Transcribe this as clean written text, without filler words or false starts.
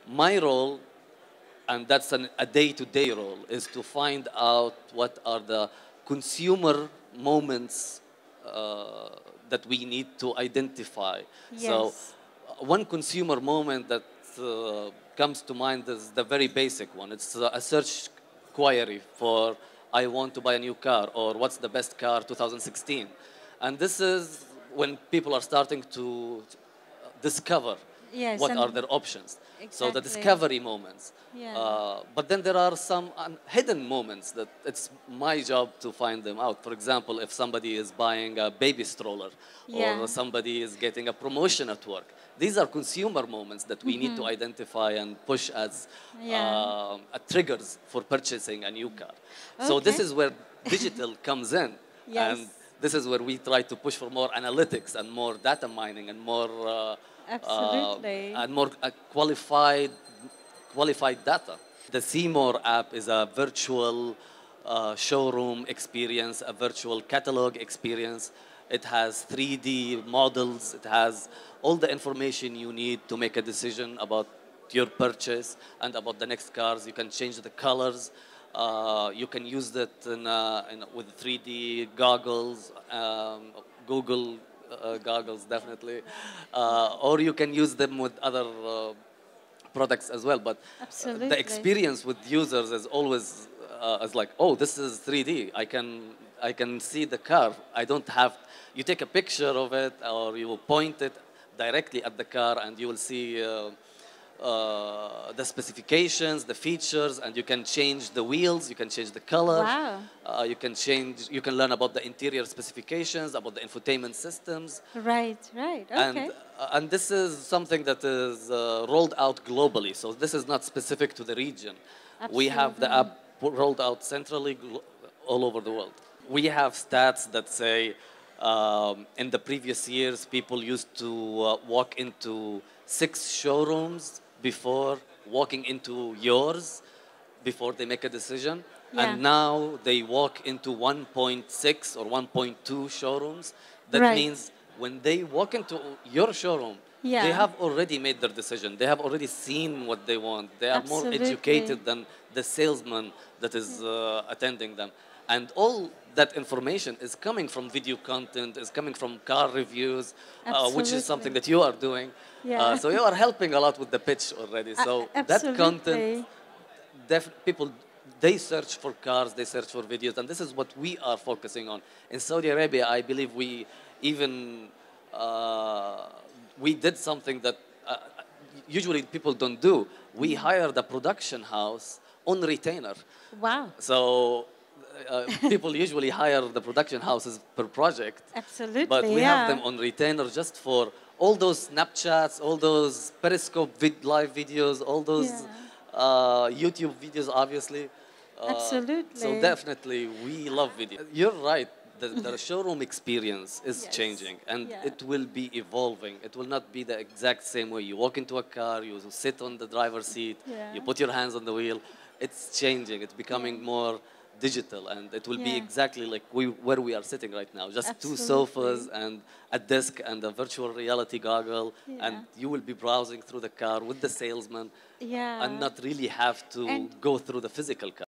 My role, and that's a day-to-day role, is to find out what are the consumer moments that we need to identify. So Yes. one consumer moment that comes to mind is the very basic one. It's a search query for I want to buy a new car or what's the best car 2016. And this is when people are starting to discover Yes, what are and their options. So the exactly. discovery moments. Yeah. But then there are some hidden moments that it's my job to find them out. For example, if somebody is buying a baby stroller Yeah. or somebody is getting a promotion at work, these are consumer moments that we need to Mm-hmm. identify and push as Yeah. triggers for purchasing a new car. So this Okay. is where digital comes in. And Yes. this is where we try to push for more analytics and more data mining and more uh, Absolutely. qualified data. The Seymour app is a virtual showroom experience, a virtual catalog experience. It has 3D models. It has all the information you need to make a decision about your purchase and about the next cars. You can change the colors. You can use that with 3D goggles, Google goggles, definitely. Or you can use them with other products as well. But the Absolutely. experience with users is always is like, oh, this is 3D. I can see the car. I don't have. You take a picture of it, or you will point it directly at the car, and you will see. The specifications, the features, and you can change the wheels, you can change the color, Wow. you can learn about the interior specifications, about the infotainment systems, Right, right. Okay. and this is something that is rolled out globally. So this is not specific to the region. We have the Absolutely. app rolled out centrally all over the world. We have stats that say in the previous years, people used to walk into 6 showrooms before walking into yours, before they make a decision. Yeah. And now they walk into 1.6 or 1.2 showrooms. That Right. means when they walk into your showroom, they Yeah. have already made their decision. They have already seen what they want. They are more Absolutely. educated than the salesman that is attending them. And all that information is coming from video content, is coming from car reviews, which is something Absolutely. that you are doing. Yeah. So you are helping a lot with the pitch already. So that content, Absolutely. people, they search for cars, they search for videos, and this is what we are focusing on. In Saudi Arabia, I believe we even uh, we did something that usually people don't do. We hired a production house on retainer. Wow. So people usually hire the production houses per project, but Absolutely. we have them Yeah. on retainer just for all those Snapchats, all those Periscope live videos, all those Yeah. YouTube videos, obviously. So Absolutely. definitely, we love video. You're right. The showroom experience is Yes. changing, and Yeah. it will be evolving. It will not be the exact same way. You walk into a car, you sit on the driver's seat, you Yeah. put your hands on the wheel. It's changing. It's Yeah. becoming more digital, and it will be Yeah. exactly like where we are sitting right now. Just two sofas Absolutely. and a desk and a virtual reality goggle, and Yeah. you will be browsing through the car with the salesman, and Yeah. not really have to And go through the physical car.